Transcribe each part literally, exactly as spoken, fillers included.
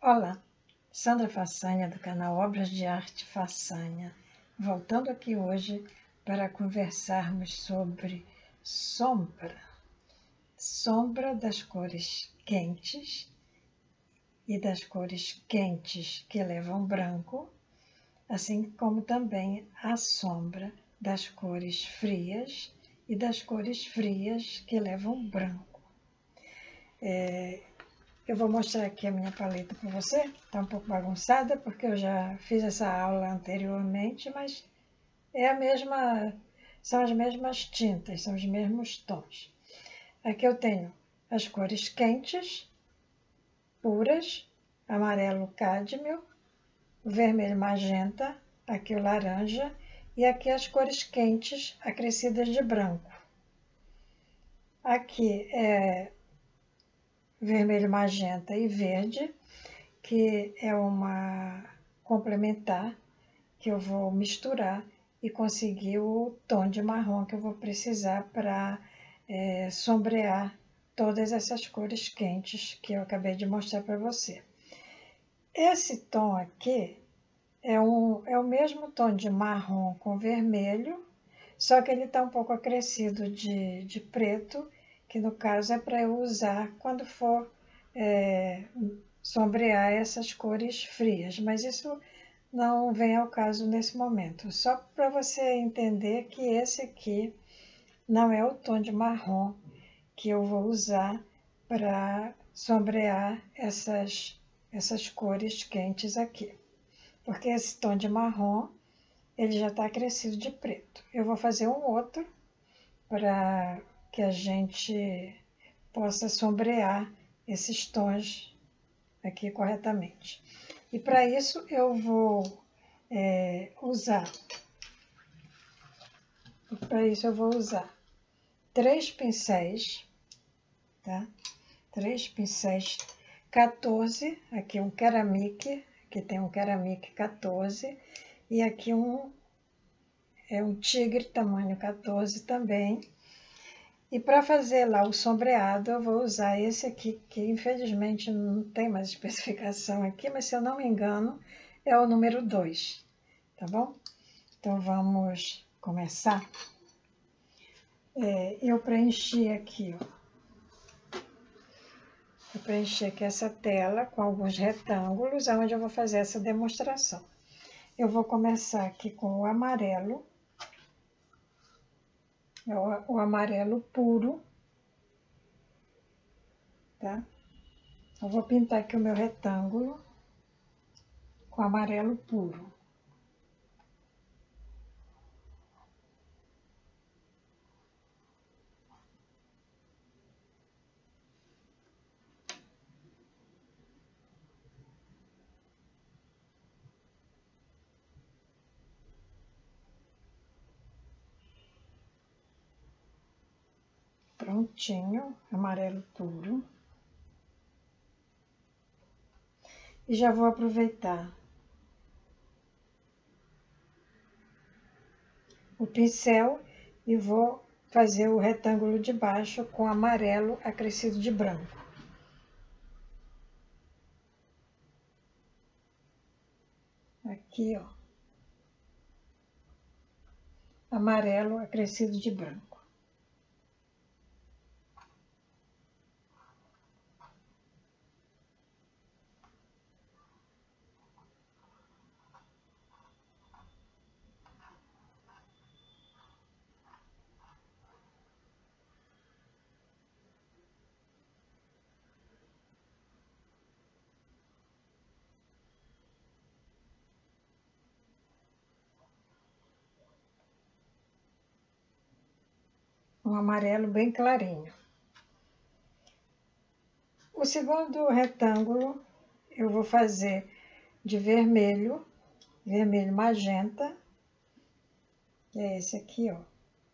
Olá, Sandra Façanha do canal Obras de Arte Façanha, voltando aqui hoje para conversarmos sobre sombra, sombra das cores quentes e das cores quentes que levam branco, assim como também a sombra das cores frias e das cores frias que levam branco. É, Eu vou mostrar aqui a minha paleta para você. Está um pouco bagunçada porque eu já fiz essa aula anteriormente, mas é a mesma, são as mesmas tintas, são os mesmos tons. Aqui eu tenho as cores quentes, puras, amarelo cádmio, vermelho magenta, aqui o laranja, e aqui as cores quentes acrescidas de branco. Aqui é vermelho magenta e verde, que é uma complementar que eu vou misturar e conseguir o tom de marrom que eu vou precisar para é, sombrear todas essas cores quentes que eu acabei de mostrar para você. Esse tom aqui é, um, é o mesmo tom de marrom com vermelho, só que ele está um pouco acrescido de, de preto, que no caso é para eu usar quando for é, sombrear essas cores frias, mas isso não vem ao caso nesse momento. Só para você entender que esse aqui não é o tom de marrom que eu vou usar para sombrear essas, essas cores quentes aqui. Porque esse tom de marrom, ele já está acrescido de preto. Eu vou fazer um outro para que a gente possa sombrear esses tons aqui corretamente. E para isso eu vou é, usar, para isso eu vou usar três pincéis, tá? Três pincéis quatorze, aqui um ceramic, aqui tem um ceramic quatorze, e aqui um, é um tigre tamanho quatorze também. E para fazer lá o sombreado, eu vou usar esse aqui, que infelizmente não tem mais especificação aqui, mas se eu não me engano, é o número dois, tá bom? Então, vamos começar. É, eu preenchi aqui, ó. Eu preenchi aqui essa tela com alguns retângulos, onde eu vou fazer essa demonstração. Eu vou começar aqui com o amarelo. É o, o amarelo puro, tá? Eu vou pintar aqui o meu retângulo com amarelo puro. Prontinho, amarelo puro. E já vou aproveitar o pincel e vou fazer o retângulo de baixo com amarelo acrescido de branco. Aqui, ó. Amarelo acrescido de branco. Um amarelo bem clarinho. O segundo retângulo eu vou fazer de vermelho, vermelho magenta, que é esse aqui, ó.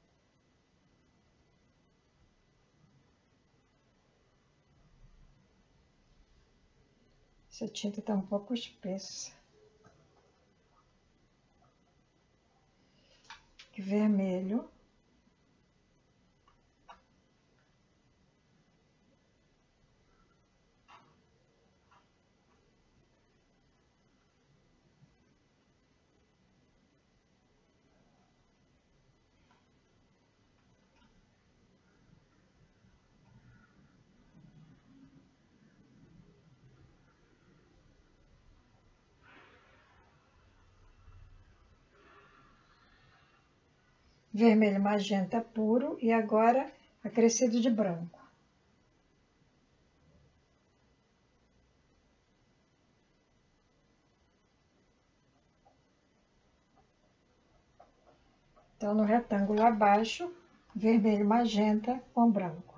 Essa tinta tá um pouco espessa. Vermelho. vermelho magenta puro e agora acrescido de branco. Então, no retângulo abaixo, vermelho magenta com branco.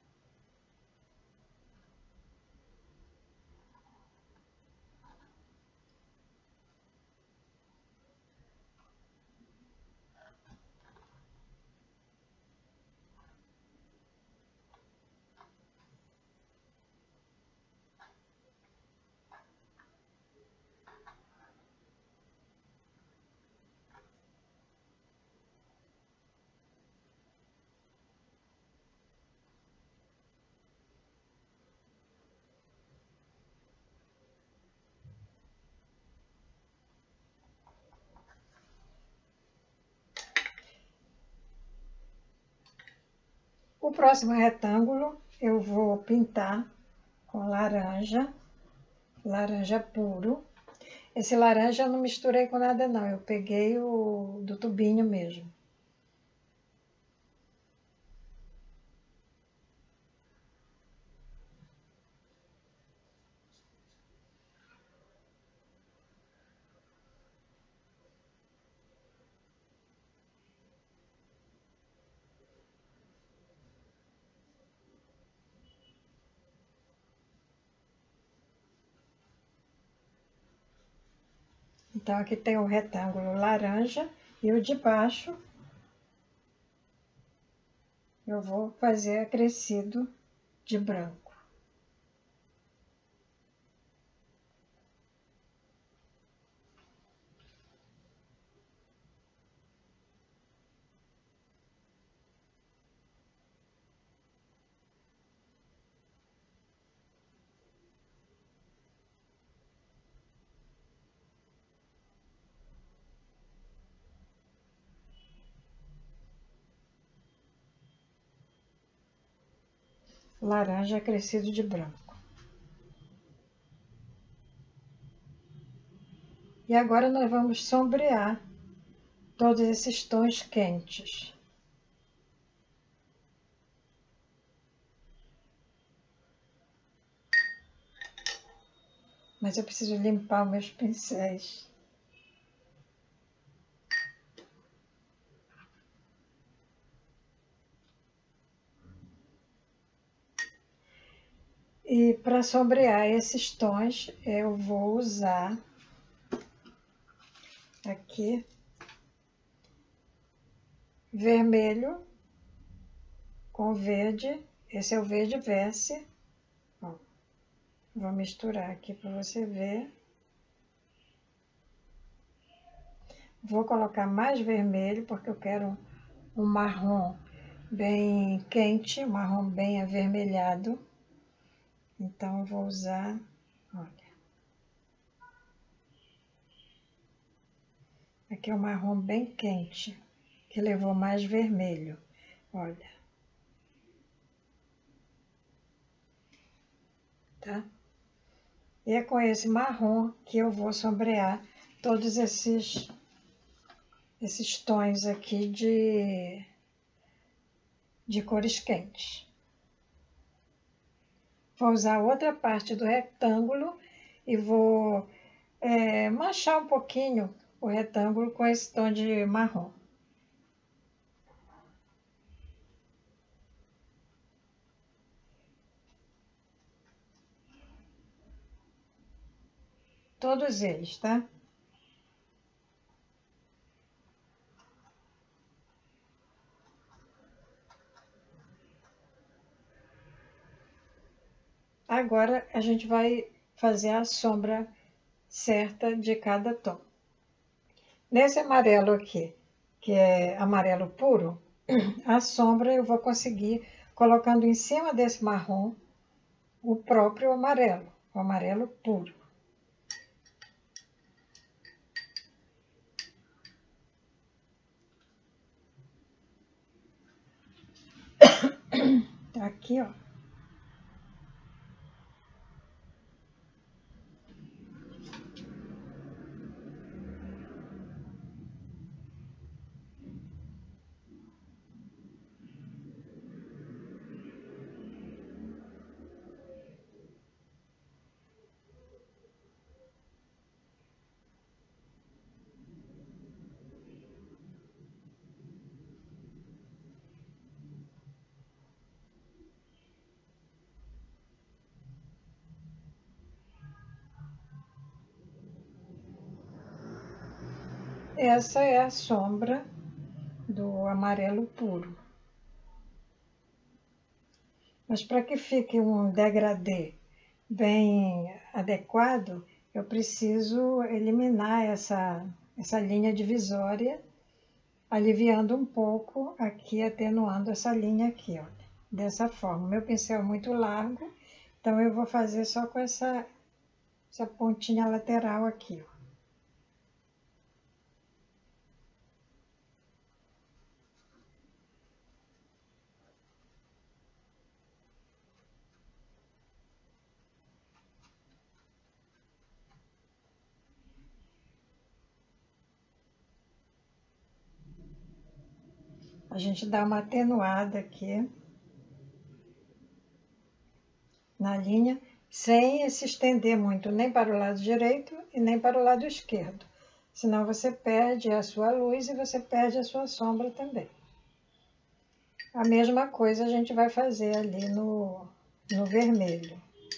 O próximo retângulo eu vou pintar com laranja, laranja puro. Esse laranja eu não misturei com nada não, eu peguei o do tubinho mesmo. Então, aqui tem o retângulo laranja e o de baixo eu vou fazer acrescido de branco. Laranja acrescido de branco. E agora nós vamos sombrear todos esses tons quentes. Mas eu preciso limpar meus pincéis. E para sombrear esses tons, eu vou usar aqui vermelho com verde. Esse é o verde Verse. Ó, vou misturar aqui para você ver. Vou colocar mais vermelho, porque eu quero um marrom bem quente, um marrom bem avermelhado. Então, eu vou usar, olha. Aqui é um marrom bem quente, que levou mais vermelho, olha. Tá? E é com esse marrom que eu vou sombrear todos esses, esses tons aqui de, de cores quentes. Vou usar outra parte do retângulo e vou é, manchar um pouquinho o retângulo com esse tom de marrom. Todos eles, tá? Agora, a gente vai fazer a sombra certa de cada tom. Nesse amarelo aqui, que é amarelo puro, a sombra eu vou conseguir colocando em cima desse marrom o próprio amarelo, o amarelo puro. Aqui, ó. essa é a sombra do amarelo puro. Mas para que fique um degradê bem adequado, eu preciso eliminar essa, essa linha divisória, aliviando um pouco aqui, atenuando essa linha aqui, ó, dessa forma. Meu pincel é muito largo, então eu vou fazer só com essa, essa pontinha lateral aqui, ó. A gente dá uma atenuada aqui na linha, sem se estender muito, nem para o lado direito e nem para o lado esquerdo. Senão você perde a sua luz e você perde a sua sombra também. A mesma coisa a gente vai fazer ali no, no vermelho.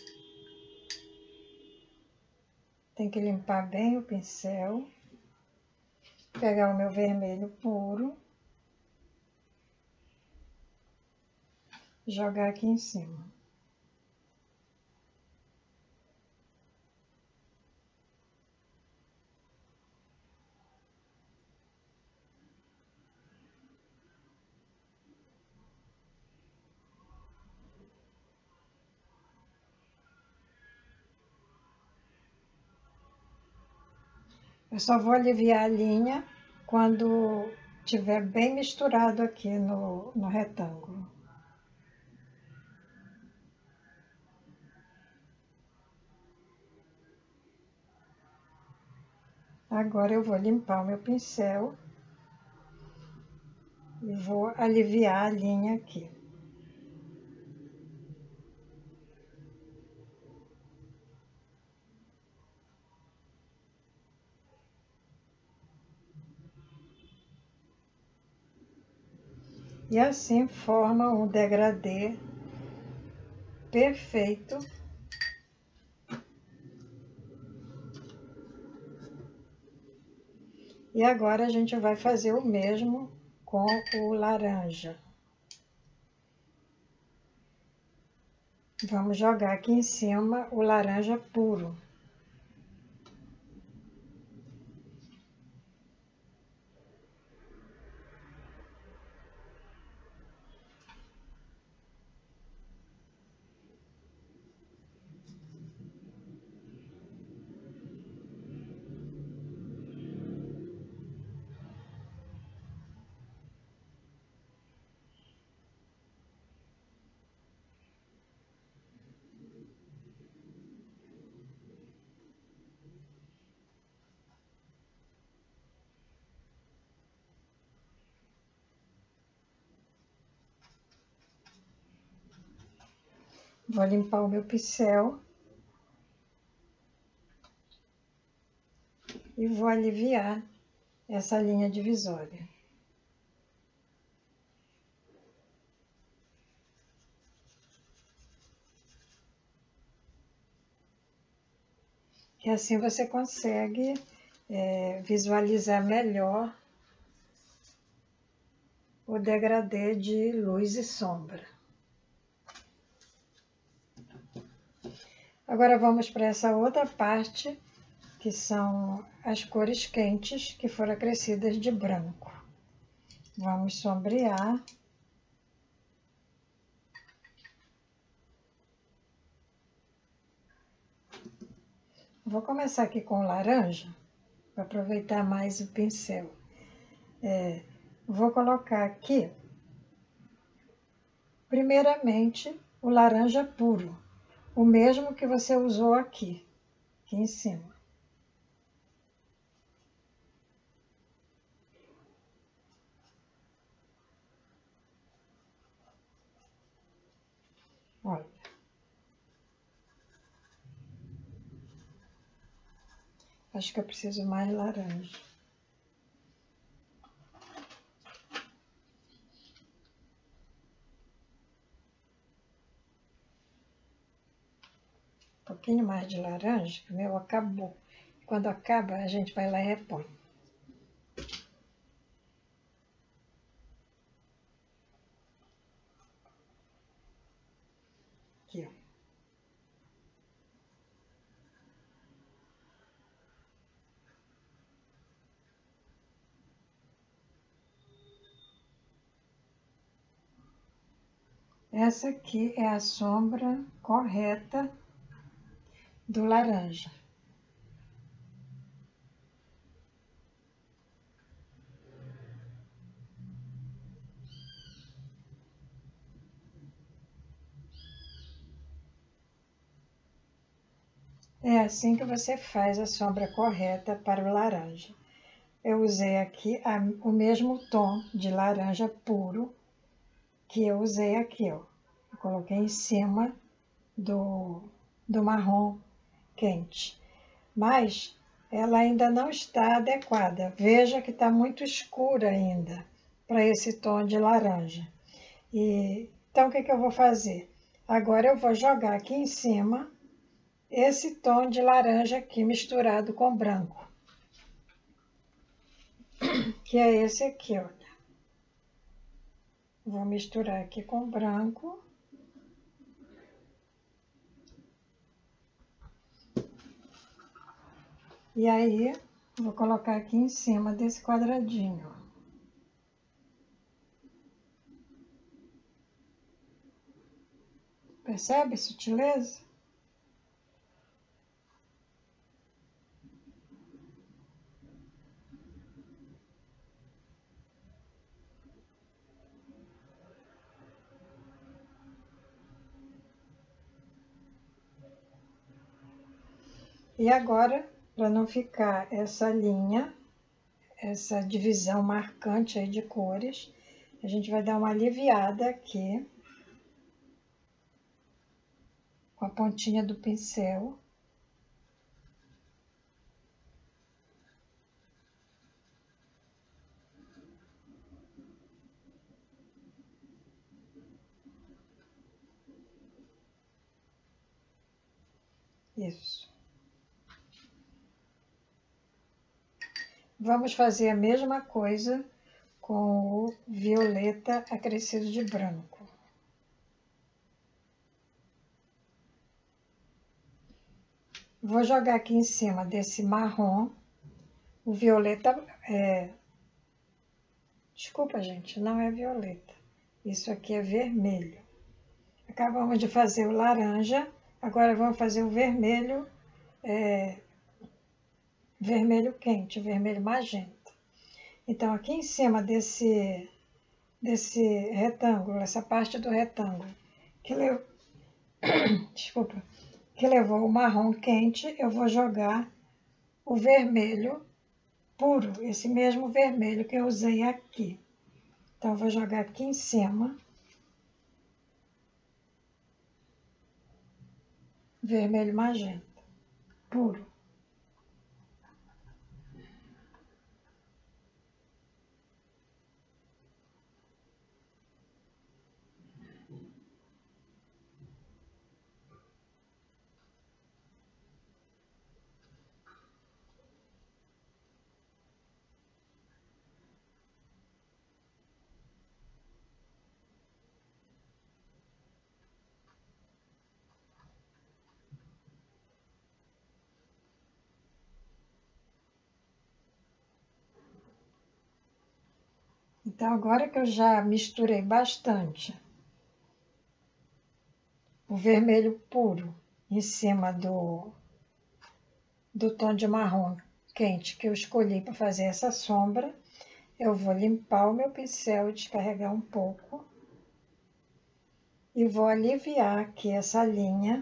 Tem que limpar bem o pincel. Pegar o meu vermelho puro. Jogar aqui em cima. Eu só vou aliviar a linha quando tiver bem misturado aqui no, no retângulo. Agora eu vou limpar o meu pincel e vou aliviar a linha aqui. E assim forma um degradê perfeito. E agora a gente vai fazer o mesmo com o laranja. Vamos jogar aqui em cima o laranja puro. Vou limpar o meu pincel e vou aliviar essa linha divisória. E assim você consegue é, visualizar melhor o degradê de luz e sombra. Agora vamos para essa outra parte, que são as cores quentes que foram acrescidas de branco. Vamos sombrear. Vou começar aqui com o laranja, para aproveitar mais o pincel. É, vou colocar aqui, primeiramente, o laranja puro, o mesmo que você usou aqui, aqui em cima. Olha. Acho que eu preciso mais laranja. Um pouquinho mais de laranja, que o meu acabou. Quando acaba, a gente vai lá e repõe. Essa aqui é a sombra correta do laranja. É assim que você faz a sombra correta para o laranja. Eu usei aqui a, o mesmo tom de laranja puro que eu usei aqui, ó. Eu coloquei em cima do, do marrom quente. Mas ela ainda não está adequada. Veja que está muito escura ainda para esse tom de laranja. E, então, o que, que eu vou fazer? Agora eu vou jogar aqui em cima esse tom de laranja aqui misturado com branco, que é esse aqui, olha. Vou misturar aqui com branco. E aí, vou colocar aqui em cima desse quadradinho. Percebe a sutileza? E agora, para não ficar essa linha, essa divisão marcante aí de cores, a gente vai dar uma aliviada aqui com a pontinha do pincel. Isso. Vamos fazer a mesma coisa com o violeta acrescido de branco. Vou jogar aqui em cima desse marrom, o violeta, é... desculpa, gente, não é violeta, isso aqui é vermelho. Acabamos de fazer o laranja, agora vamos fazer o vermelho, é... vermelho quente, vermelho magenta. Então, aqui em cima desse, desse retângulo, essa parte do retângulo, que, le... desculpa, que levou o marrom quente, eu vou jogar o vermelho puro, esse mesmo vermelho que eu usei aqui. Então, eu vou jogar aqui em cima, vermelho magenta, puro. Então, agora que eu já misturei bastante o vermelho puro em cima do, do tom de marrom quente que eu escolhi para fazer essa sombra, eu vou limpar o meu pincel e descarregar um pouco. E vou aliviar aqui essa linha.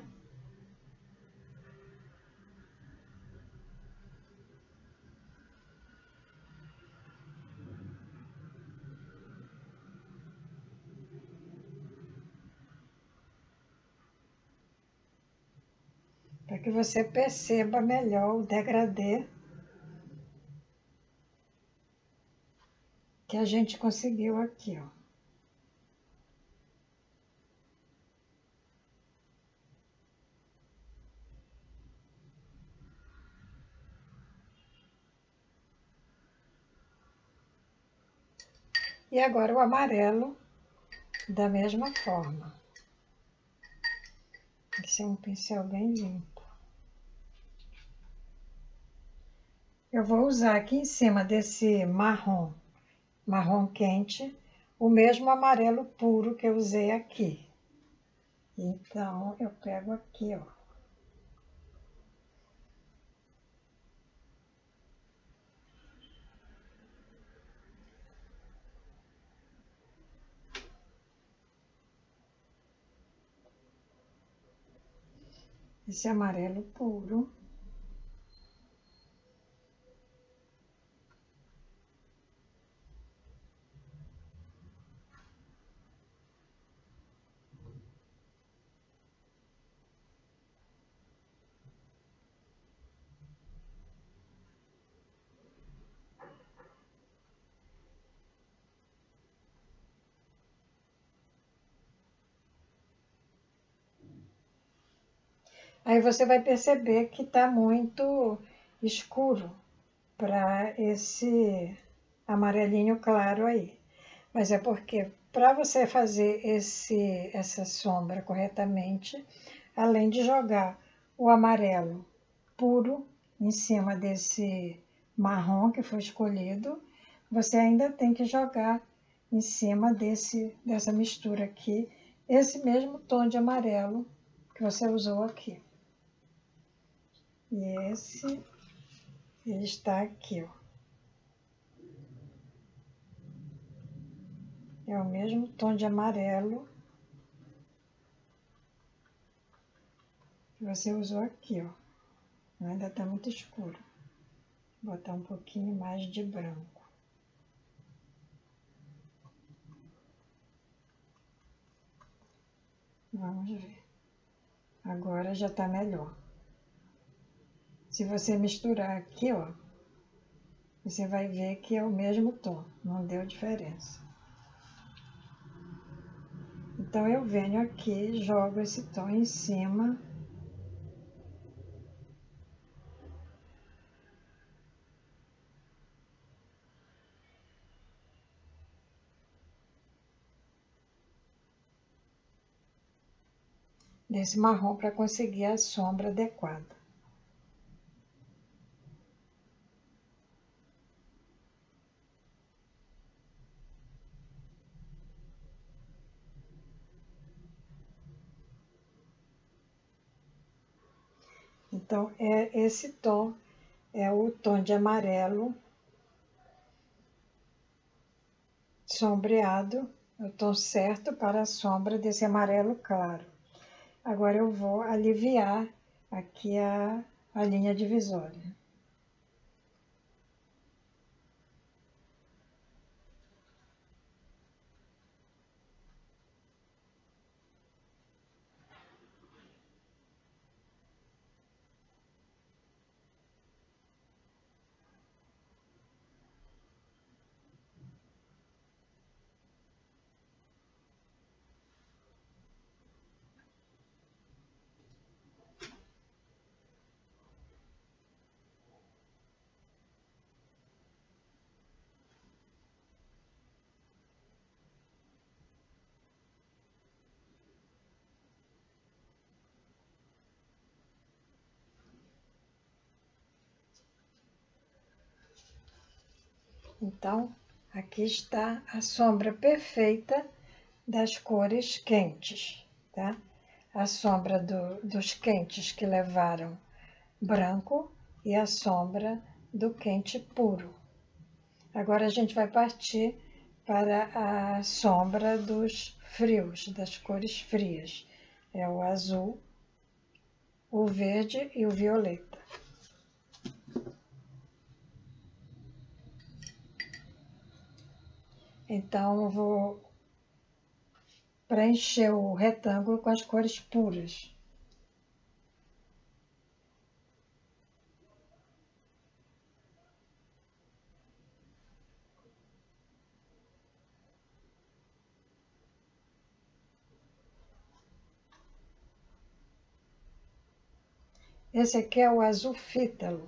Para que você perceba melhor o degradê que a gente conseguiu aqui, ó. E agora o amarelo, da mesma forma. Tem que ser um pincel bem limpo. Eu vou usar aqui em cima desse marrom, marrom quente, o mesmo amarelo puro que eu usei aqui. Então, eu pego aqui, ó. Esse amarelo puro. Aí você vai perceber que está muito escuro para esse amarelinho claro aí. Mas é porque para você fazer esse, essa sombra corretamente, além de jogar o amarelo puro em cima desse marrom que foi escolhido, você ainda tem que jogar em cima desse, dessa mistura aqui, esse mesmo tom de amarelo que você usou aqui. E esse, ele está aqui, ó. É o mesmo tom de amarelo que você usou aqui, ó. Ainda está muito escuro. Vou botar um pouquinho mais de branco. Vamos ver. Agora já está melhor. Se você misturar aqui, ó, você vai ver que é o mesmo tom, não deu diferença. Então eu venho aqui, jogo esse tom em cima. Desse marrom para conseguir a sombra adequada. Então, é esse tom, é o tom de amarelo sombreado, é o tom certo para a sombra desse amarelo claro. Agora eu vou aliviar aqui a, a linha divisória. Então, aqui está a sombra perfeita das cores quentes, tá? A sombra do, dos quentes que levaram branco e a sombra do quente puro. Agora a gente vai partir para a sombra dos frios, das cores frias. É o azul, o verde e o violeta. Então, eu vou preencher o retângulo com as cores puras. Esse aqui é o azul fítalo.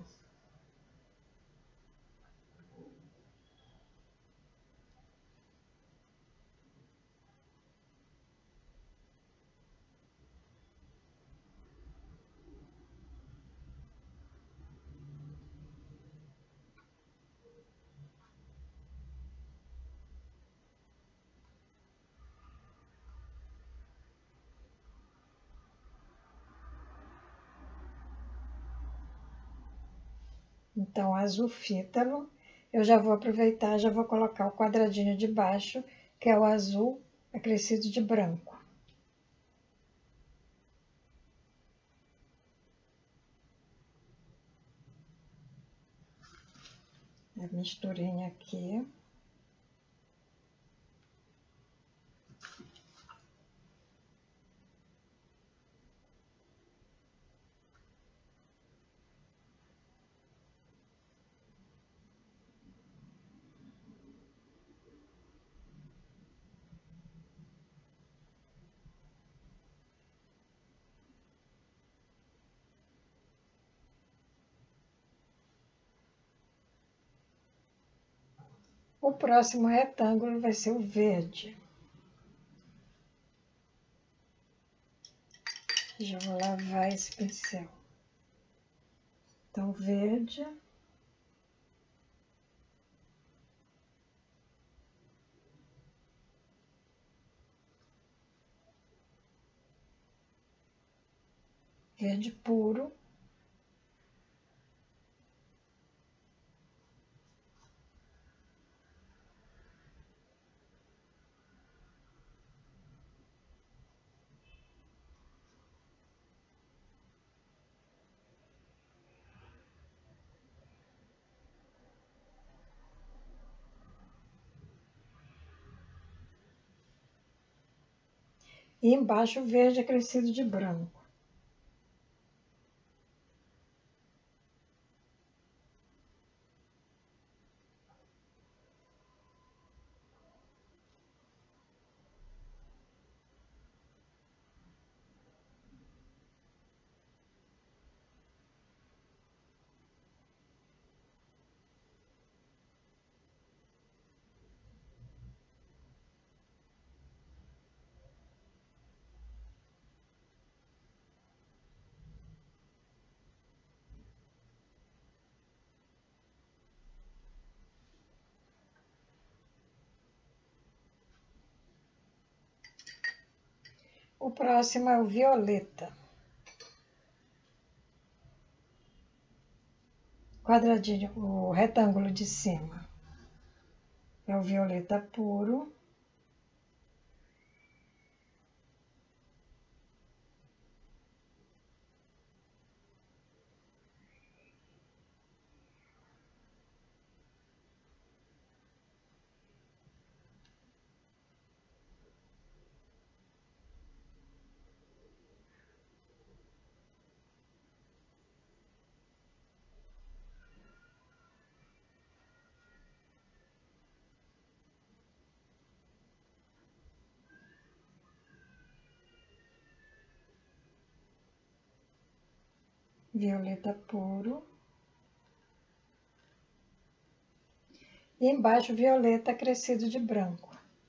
Então, azul fítalo, eu já vou aproveitar, já vou colocar o quadradinho de baixo, que é o azul acrescido de branco. A misturinha aqui. O próximo retângulo vai ser o verde. Já vou lavar esse pincel. Então, verde. Verde puro. E embaixo o verde acrescido de branco. O próximo é o violeta. Quadradinho, o retângulo de cima é o violeta puro. Violeta puro. E embaixo violeta acrescido de branco.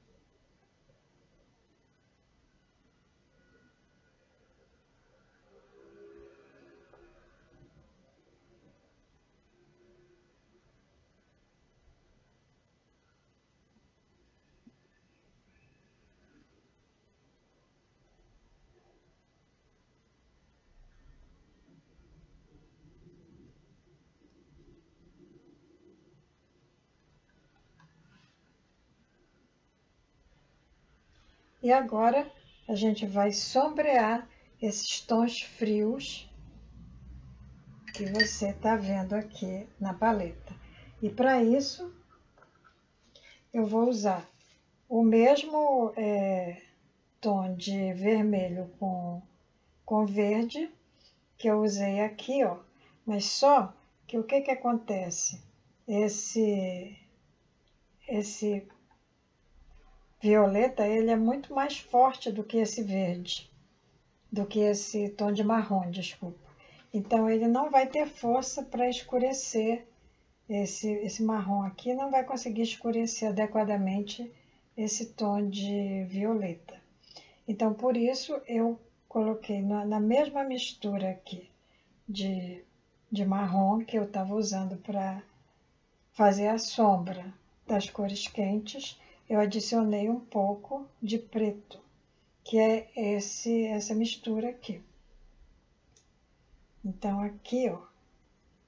E agora a gente vai sombrear esses tons frios que você está vendo aqui na paleta. E para isso, eu vou usar o mesmo é, tom de vermelho com, com verde que eu usei aqui, ó. Mas só que o que que acontece? Esse, esse violeta, ele é muito mais forte do que esse verde, do que esse tom de marrom, desculpa. Então, ele não vai ter força para escurecer esse, esse marrom aqui, não vai conseguir escurecer adequadamente esse tom de violeta. Então, por isso, eu coloquei na, na mesma mistura aqui de, de marrom que eu estava usando para fazer a sombra das cores quentes, eu adicionei um pouco de preto, que é esse, essa mistura aqui. Então, aqui, ó,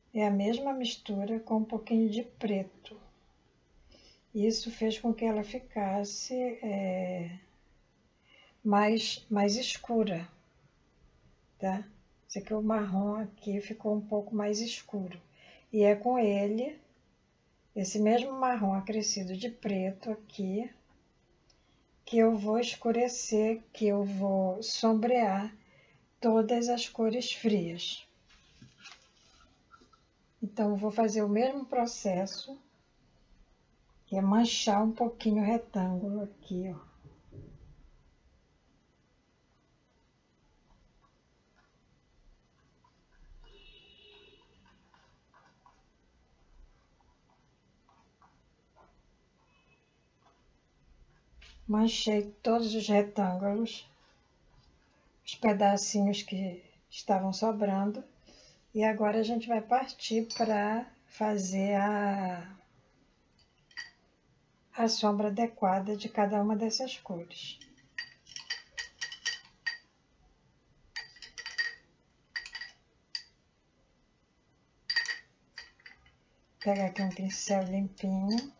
é a mesma mistura com um pouquinho de preto. Isso fez com que ela ficasse é, mais, mais escura, tá? Esse aqui, o marrom aqui ficou um pouco mais escuro. E é com ele, esse mesmo marrom acrescido de preto aqui, que eu vou escurecer, que eu vou sombrear todas as cores frias. Então, eu vou fazer o mesmo processo, que é manchar um pouquinho o retângulo aqui, ó. Manchei todos os retângulos, os pedacinhos que estavam sobrando. E agora a gente vai partir para fazer a, a sombra adequada de cada uma dessas cores. Vou pegar aqui um pincel limpinho.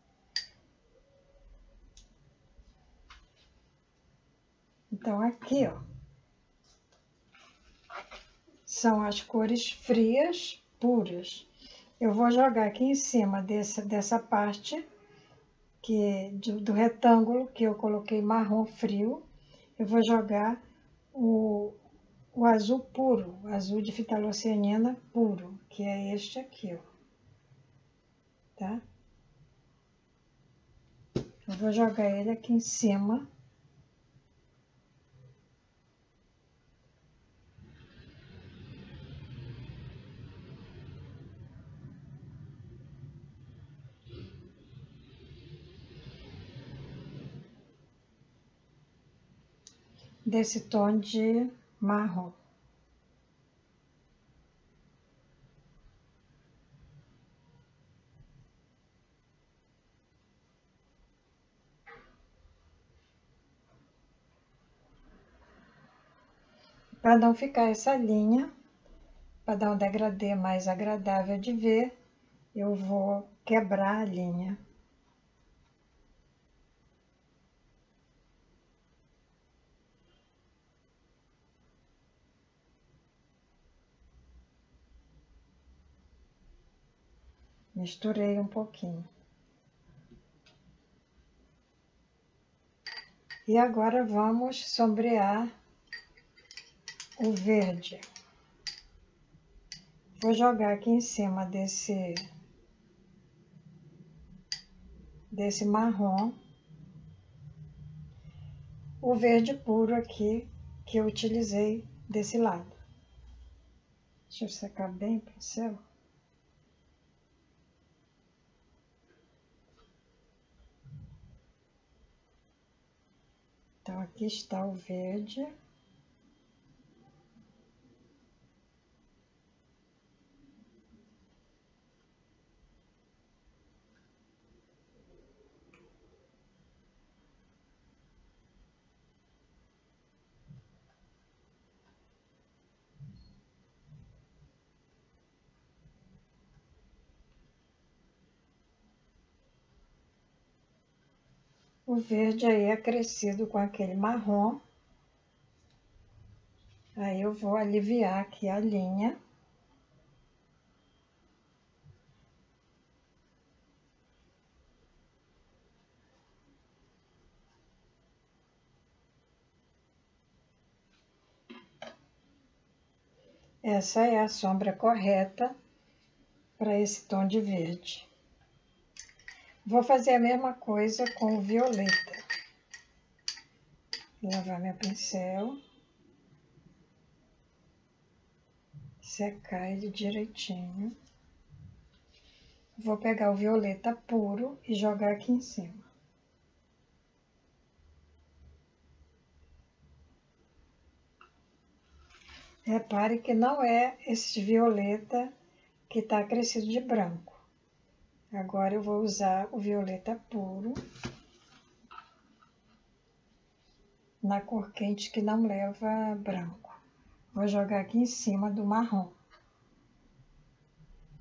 Então, aqui, ó, são as cores frias, puras. Eu vou jogar aqui em cima dessa, dessa parte que, do, do retângulo que eu coloquei marrom frio, eu vou jogar o, o azul puro, o azul de fitalocianina puro, que é este aqui, ó, tá? Eu vou jogar ele aqui em cima. Desse tom de marrom. Para não ficar essa linha, para dar um degradê mais agradável de ver, eu vou quebrar a linha. Misturei um pouquinho. E agora vamos sombrear o verde. Vou jogar aqui em cima desse, desse marrom, o verde puro aqui que eu utilizei desse lado. Deixa eu secar bem o pincel. Então, aqui está o verde. O verde aí é crescido com aquele marrom. Aí eu vou aliviar aqui a linha. Essa é a sombra correta para esse tom de verde. Vou fazer a mesma coisa com o violeta. Vou lavar meu pincel. Secar ele direitinho. Vou pegar o violeta puro e jogar aqui em cima. Repare que não é esse violeta que está crescido de branco. Agora eu vou usar o violeta puro, na cor quente que não leva branco. Vou jogar aqui em cima do marrom.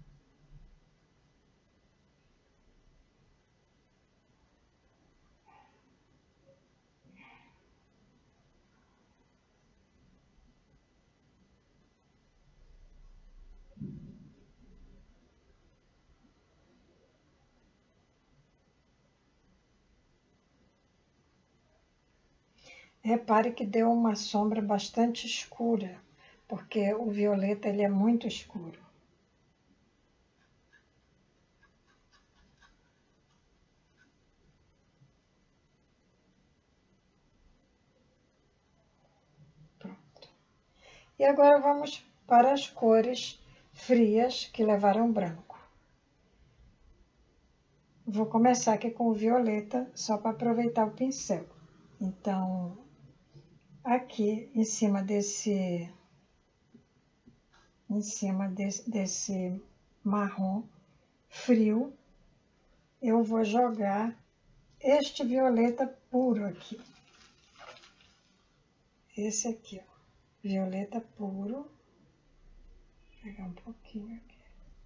Repare que deu uma sombra bastante escura, porque o violeta ele é muito escuro. Pronto. E agora vamos para as cores frias que levaram branco. Vou começar aqui com o violeta, só para aproveitar o pincel. Então, aqui em cima desse, em cima desse, desse marrom frio, eu vou jogar este violeta puro aqui. Esse aqui, ó, violeta puro. Vou pegar um pouquinho aqui.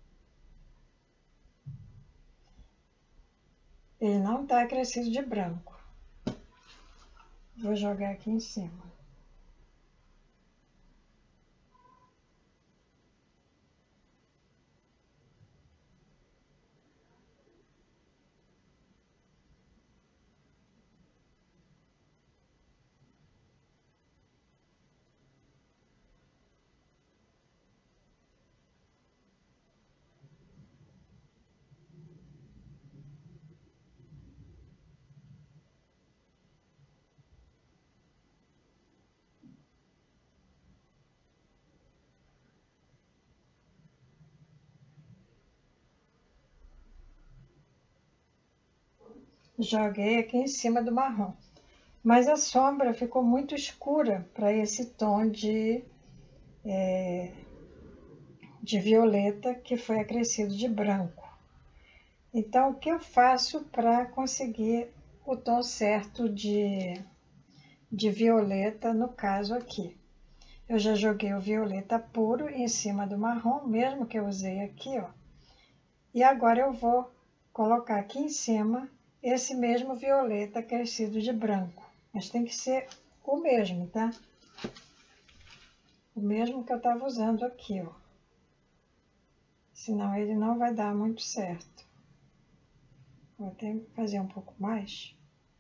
Ele não tá acrescido de branco. Vou jogar aqui em cima. Joguei aqui em cima do marrom. Mas a sombra ficou muito escura para esse tom de, é, de violeta que foi acrescido de branco. Então, o que eu faço para conseguir o tom certo de, de violeta, no caso aqui? Eu já joguei o violeta puro em cima do marrom, mesmo que eu usei aqui, ó. E agora eu vou colocar aqui em cima esse mesmo violeta acrescido de branco. Mas tem que ser o mesmo, tá? O mesmo que eu estava usando aqui, ó. Senão ele não vai dar muito certo. Vou até fazer um pouco mais.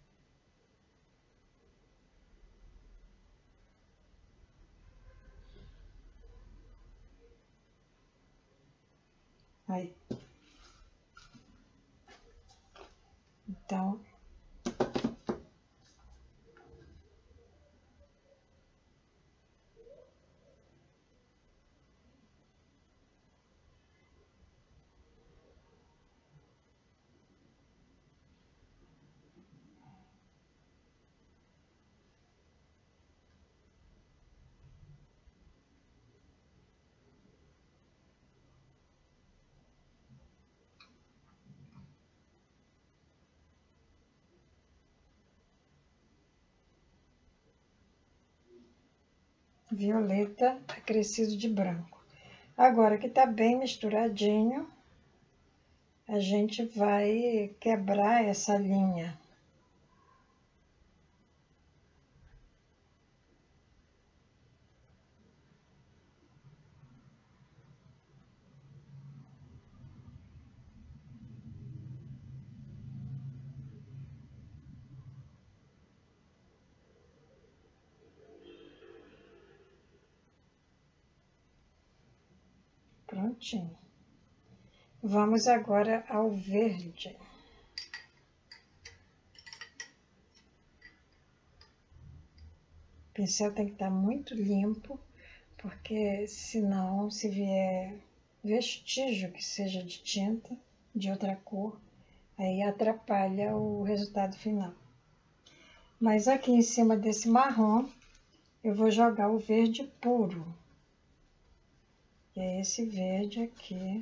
Aí. Então, violeta acrescido de branco. Agora que tá bem misturadinho, a gente vai quebrar essa linha. Prontinho. Vamos agora ao verde. O pincel tem que estar muito limpo, porque senão, se vier vestígio que seja de tinta, de outra cor, aí atrapalha o resultado final. Mas aqui em cima desse marrom, eu vou jogar o verde puro. Que é esse verde aqui.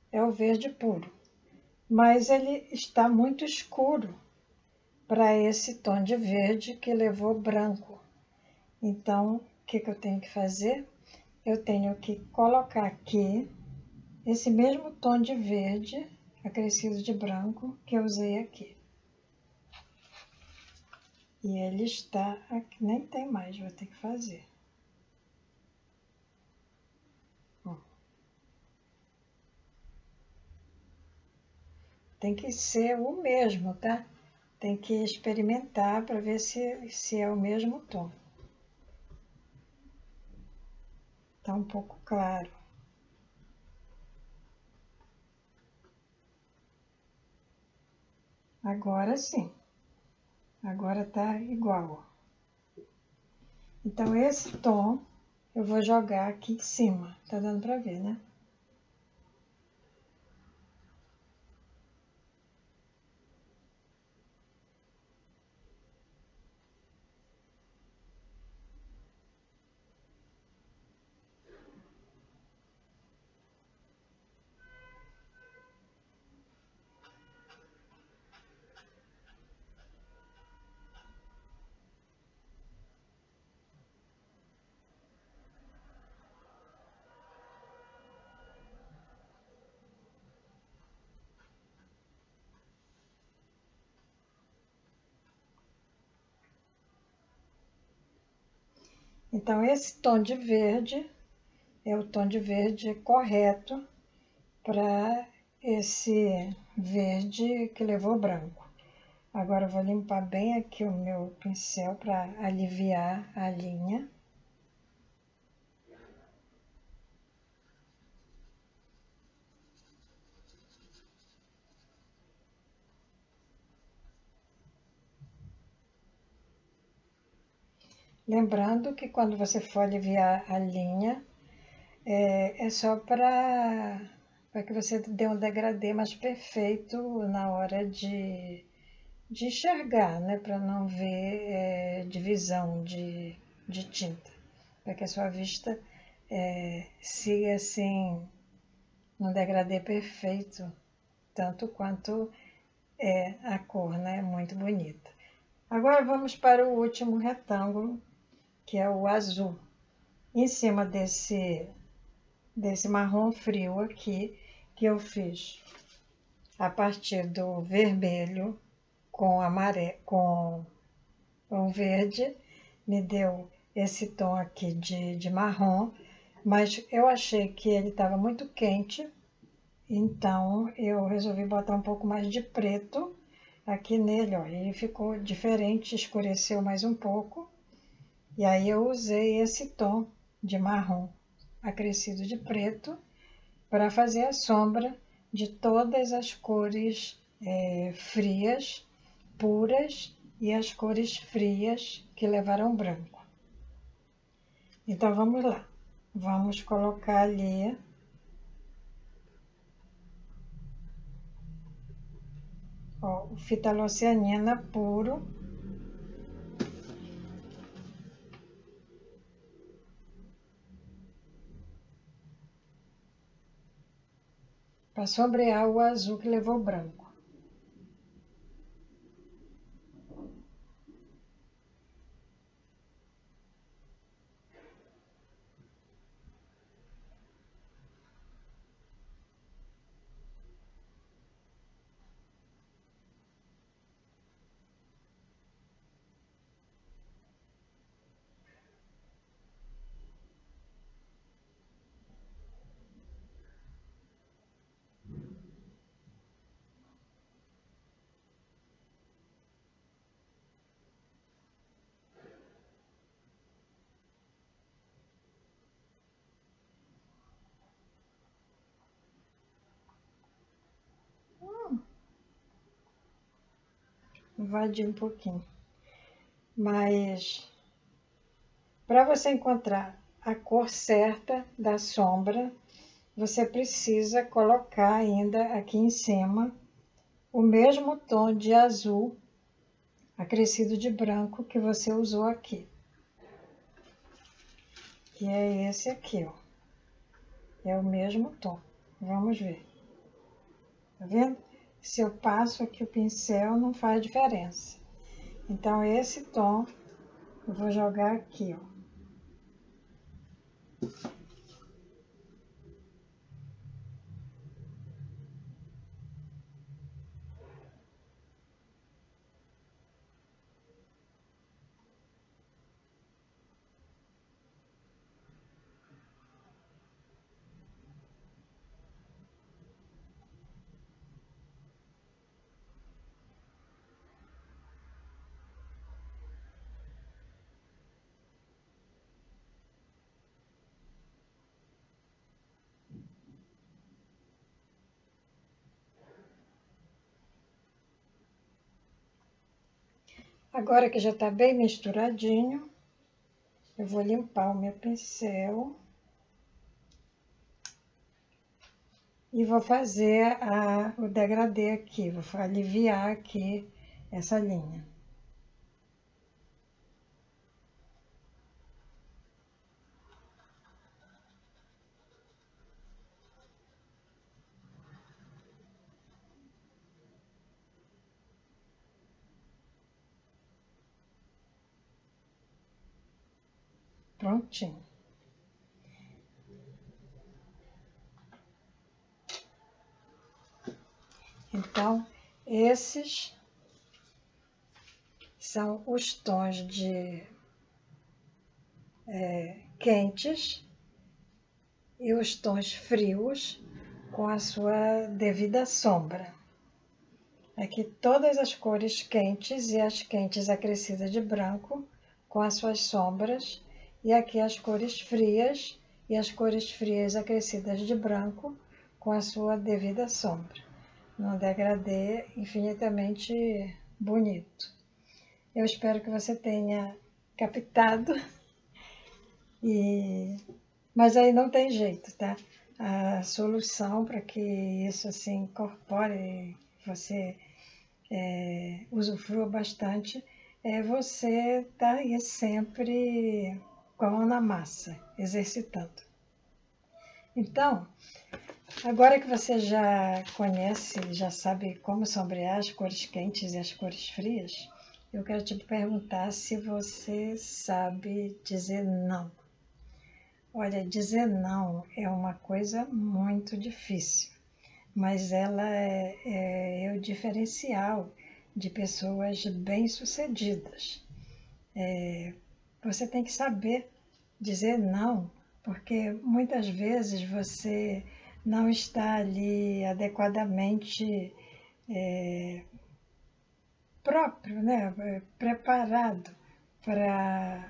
é o verde puro, mas ele está muito escuro para esse tom de verde que levou branco. Então, o que, que eu tenho que fazer? Eu tenho que colocar aqui esse mesmo tom de verde acrescido de branco que eu usei aqui. E ele está aqui, nem tem mais, vou ter que fazer. Ó. Tem que ser o mesmo, tá? Tem que experimentar para ver se, se é o mesmo tom. Tá um pouco claro. Agora sim. Agora tá igual. Então, esse tom eu vou jogar aqui em cima. Tá dando para ver, né? Então, esse tom de verde é o tom de verde correto para esse verde que levou branco. Agora, eu vou limpar bem aqui o meu pincel para aliviar a linha. Lembrando que quando você for aliviar a linha, é, é só para para que você dê um degradê mais perfeito na hora de, de enxergar, né? Para não ver é, divisão de, de tinta, para que a sua vista é, siga assim, um degradê perfeito, tanto quanto é a cor, né? Muito bonita. Agora vamos para o último retângulo, que é o azul. Em cima desse, desse marrom frio aqui, que eu fiz a partir do vermelho com amarelo, com o verde, me deu esse tom aqui de, de marrom, mas eu achei que ele estava muito quente, então eu resolvi botar um pouco mais de preto aqui nele, ó, e ficou diferente, escureceu mais um pouco. E aí eu usei esse tom de marrom acrescido de preto para fazer a sombra de todas as cores é, frias, puras e as cores frias que levaram branco. Então vamos lá, vamos colocar ali ó, o fitalocianina puro. Para sombrear o azul que levou branco. Hum, invadi um pouquinho. Mas para você encontrar a cor certa da sombra, você precisa colocar ainda aqui em cima o mesmo tom de azul acrescido de branco que você usou aqui. Que é esse aqui, ó. É o mesmo tom. Vamos ver. Tá vendo? Se eu passo aqui o pincel, não faz diferença. Então, esse tom eu vou jogar aqui, ó. Agora que já está bem misturadinho, eu vou limpar o meu pincel e vou fazer a, o degradê aqui, vou aliviar aqui essa linha. Prontinho. Então, esses são os tons de é, quentes e os tons frios com a sua devida sombra. Aqui todas as cores quentes e as quentes acrescidas de branco com as suas sombras, e aqui as cores frias e as cores frias acrescidas de branco com a sua devida sombra. Num degradê infinitamente bonito. Eu espero que você tenha captado, e... mas aí não tem jeito, tá? A solução para que isso se incorpore, você é, usufrua bastante, é você estar aí sempre com a mão na massa, exercitando. Então, agora que você já conhece, já sabe como sombrear as cores quentes e as cores frias, eu quero te perguntar se você sabe dizer não. Olha, dizer não é uma coisa muito difícil, mas ela é, é, é o diferencial de pessoas bem-sucedidas. É, você tem que saber dizer não, porque muitas vezes você não está ali adequadamente é, próprio, né? Preparado para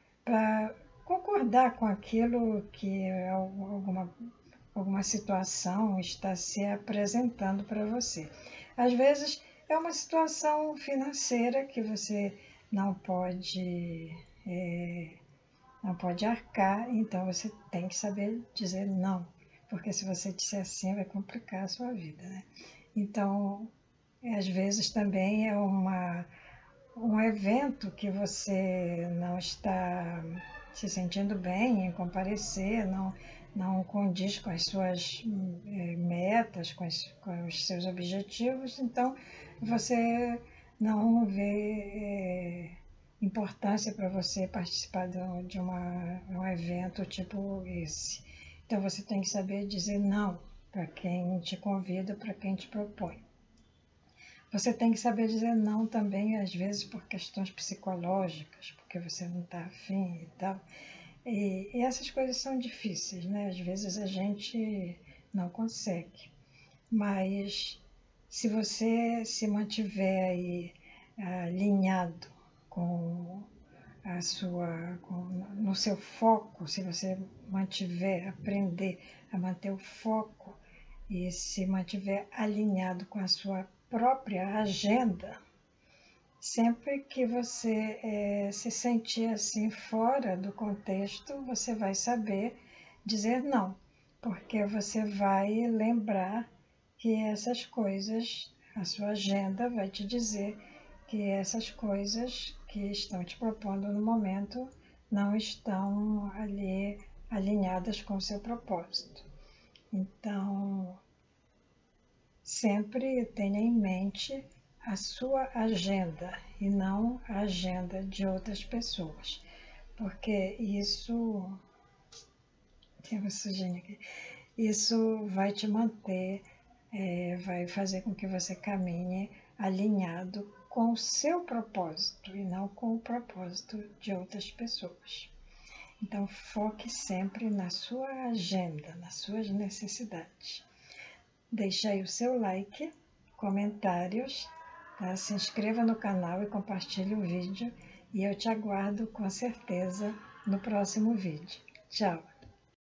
concordar com aquilo que alguma, alguma situação está se apresentando para você. Às vezes é uma situação financeira que você não pode, é, não pode arcar, então você tem que saber dizer não, porque se você disser sim vai complicar a sua vida, né? Então, às vezes também é uma, um evento que você não está se sentindo bem em comparecer, não, não condiz com as suas é, metas, com, as, com os seus objetivos, então você não vê é, importância para você participar de, de uma, um evento tipo esse. Então você tem que saber dizer não para quem te convida, para quem te propõe. Você tem que saber dizer não também, às vezes, por questões psicológicas, porque você não está afim e tal. E, e essas coisas são difíceis, né? Às vezes a gente não consegue. Mas se você se mantiver aí alinhado com a sua, com, no seu foco, se você mantiver, aprender a manter o foco e se mantiver alinhado com a sua própria agenda, sempre que você é, se sentir assim fora do contexto, você vai saber dizer não, porque você vai lembrar que essas coisas, a sua agenda vai te dizer que essas coisas que estão te propondo no momento não estão ali alinhadas com o seu propósito. Então, sempre tenha em mente a sua agenda e não a agenda de outras pessoas, porque isso, tem uma sujinha aqui, isso vai te manter, é, vai fazer com que você caminhe alinhado com o seu propósito e não com o propósito de outras pessoas. Então, foque sempre na sua agenda, nas suas necessidades. Deixe aí o seu like, comentários, tá? Se inscreva no canal e compartilhe o vídeo. E eu te aguardo com certeza no próximo vídeo. Tchau!